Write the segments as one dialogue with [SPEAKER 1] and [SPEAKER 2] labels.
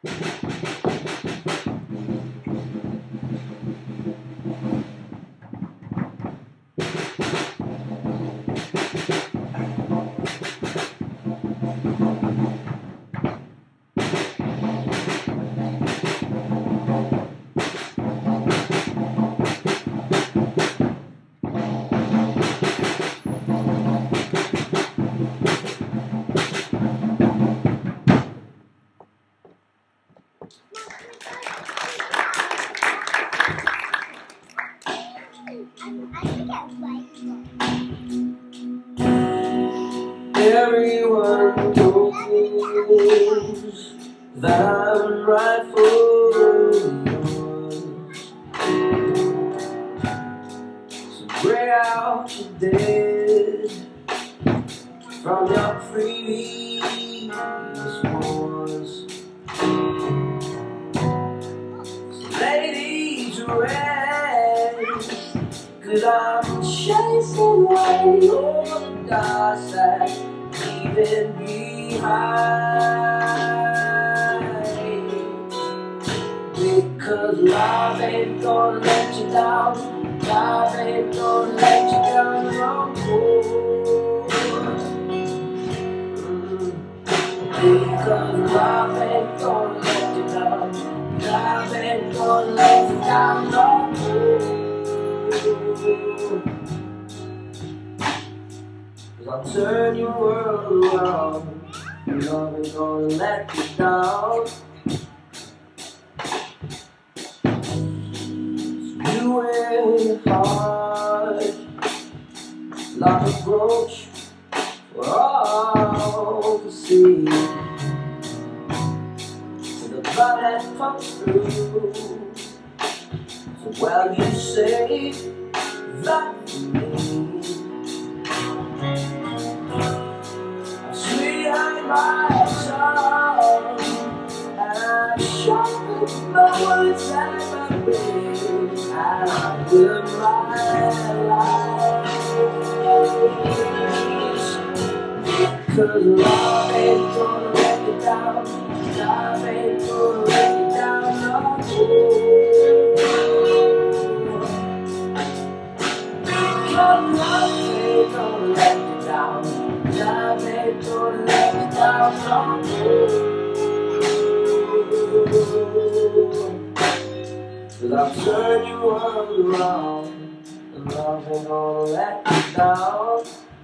[SPEAKER 1] Everyone knows that I'm rightfully yours. So bring out your dead from your previous wars. So ladies, rest, 'cause I'm chasing away all the dust that leaving behind. Because love ain't gonna let you down. Love ain't gonna let you down no more. Because love ain't gonna let you down. Love ain't gonna let you down no more. 'Cause I'll turn your world around. Love ain't gonna let you down. So you wear your heart like a brooch for all to see. So the blood that comes through. So while you say that for me, sweetheart, my song, and I sharpen the words that I bring. I live my life, because love ain't gonna let you down. Love ain't gonna let you down no more. Because love ain't gonna let you down. Love ain't gonna let you down no more. 'Cause I'll turn your world around, and love ain't gonna let you down.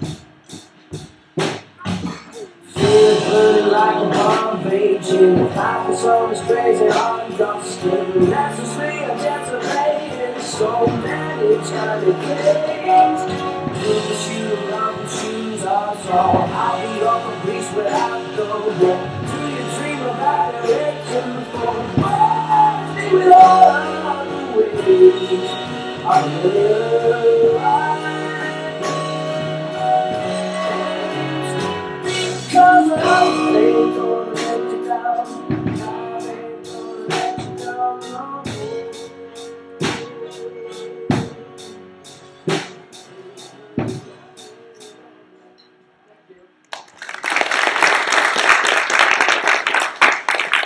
[SPEAKER 1] Feel it burning like a bomb raging. The path is always crazy, I'm dusting. Necessarily anticipating so many tiny things. Your shoes are tall. I'll be off a breeze without the wall. Do you dream about it? It's in the form. With all the ways I live.